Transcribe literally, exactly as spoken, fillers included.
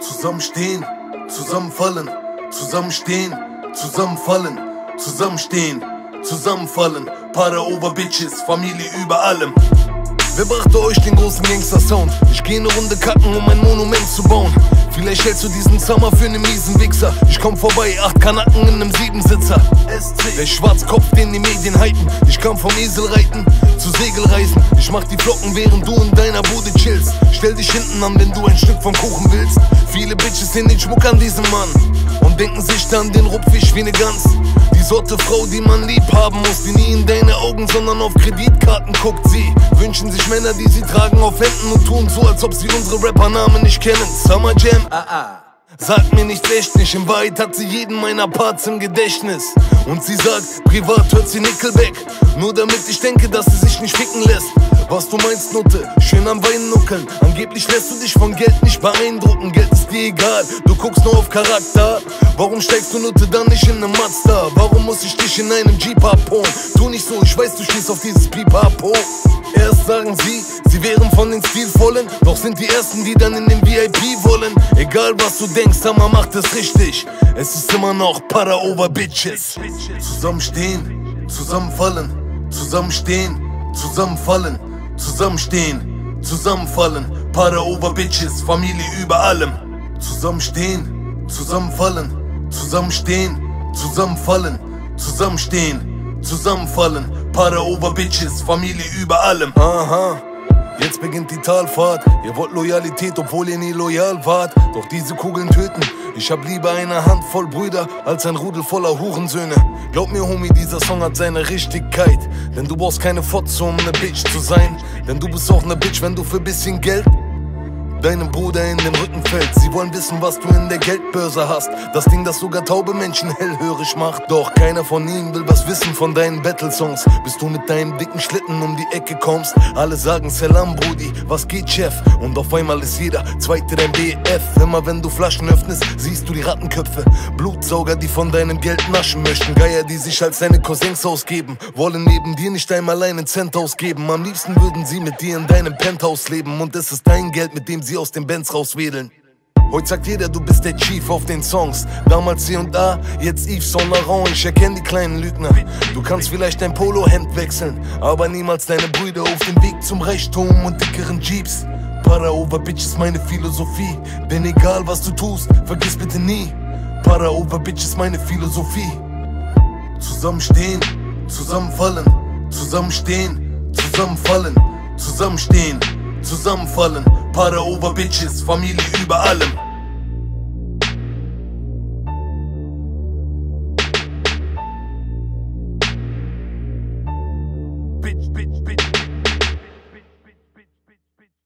Zusammenstehen, zusammenfallen, zusammenstehen, zusammenfallen, zusammenstehen, zusammenfallen. Para over Bitches, Familie über allem. Wer brachte euch den großen Gangster-Sound? Ich geh ne Runde kacken, um ein Monument zu bauen. Vielleicht hältst du diesen Summer für ne miesen Wichser. Ich komm vorbei, acht Kanaken in nem Siebensitzer. Der Schwarzkopf, den die Medien hypen. Ich kam vom Esel reiten zu Segelreisen. Ich mach die Flocken, während du in deiner Bude chillst. Stell dich hinten an, wenn du ein Stück vom Kuchen willst. Viele Bitches sehen den Schmuck an diesem Mann und denken sich dann den Rupfisch wie ne Gans. Die Sorte Frau, die man lieb haben muss, die nie in deine Augen, sondern auf Kreditkarten guckt. Sie wünschen sich Männer, die sie tragen auf Händen und tun so, als ob sie unsere Rappernamen nicht kennen. Summer Jam, ah ah. Sagt mir nicht echt nicht, in Wahrheit hat sie jeden meiner Parts im Gedächtnis. Und sie sagt, privat hört sie Nickelback, nur damit ich denke, dass sie sich nicht ficken lässt. Was du meinst, Nutte? Schön am Wein nuckeln. Angeblich lässt du dich von Geld nicht beeindrucken. Geld ist dir egal, du guckst nur auf Charakter. Warum steigst du, Nutte, dann nicht in ne Mazda? Warum muss ich dich in einem Jeep abholen? Tu nicht so, ich weiß, du stehst auf dieses Pipapo. Erst sagen sie, sie wären von den Stilvollen, doch sind die Ersten, die dann in den V I P wollen. Egal was du denkst, Hammer macht es richtig. Es ist immer noch Para over Bitches. Zusammenstehen, zusammenfallen, zusammenstehen, zusammenfallen, zusammenstehen, zusammenfallen. Para over Bitches, Familie über allem. Zusammenstehen, zusammenfallen, zusammenstehen, zusammenfallen, zusammenstehen, zusammenfallen. Para over Bitches, Familie über allem. Aha, jetzt beginnt die Talfahrt. Ihr wollt Loyalität, obwohl ihr nie loyal wart. Doch diese Kugeln töten. Ich hab lieber eine Handvoll Brüder als ein Rudel voller Hurensöhne. Glaub mir, Homie, dieser Song hat seine Richtigkeit. Denn du brauchst keine Fotze, um ne Bitch zu sein. Denn du bist auch ne Bitch, wenn du für bisschen Geld deinem Bruder in den Rücken fällt. Sie wollen wissen, was du in der Geldbörse hast. Das Ding, das sogar taube Menschen hellhörig macht. Doch keiner von ihnen will was wissen von deinen Battle-Songs. Bis du mit deinem dicken Schlitten um die Ecke kommst. Alle sagen Salam, Brudi, was geht, Chef? Und auf einmal ist jeder Zweite dein B F. Immer wenn du Flaschen öffnest, siehst du die Rattenköpfe. Blutsauger, die von deinem Geld naschen möchten. Geier, die sich als deine Cousins ausgeben. Wollen neben dir nicht einmal einen Cent ausgeben. Am liebsten würden sie mit dir in deinem Penthouse leben. Und es ist dein Geld, mit dem sie aus den Bands rauswedeln. Heute sagt jeder, du bist der Chief auf den Songs. Damals C und A, jetzt Yves Saint Laurent. Ich erkenne die kleinen Lügner. Du kannst vielleicht dein Polohemd wechseln, aber niemals deine Brüder auf dem Weg zum Reichtum und dickeren Jeeps. Para over Bitches, meine Philosophie. Denn egal was du tust, vergiss bitte nie. Para over Bitches, meine Philosophie. Zusammenstehen, zusammenfallen, zusammenstehen, zusammenfallen, zusammenstehen, zusammenfallen. Para over Bitches, Familie über allem. Bitch, bitch, bitch.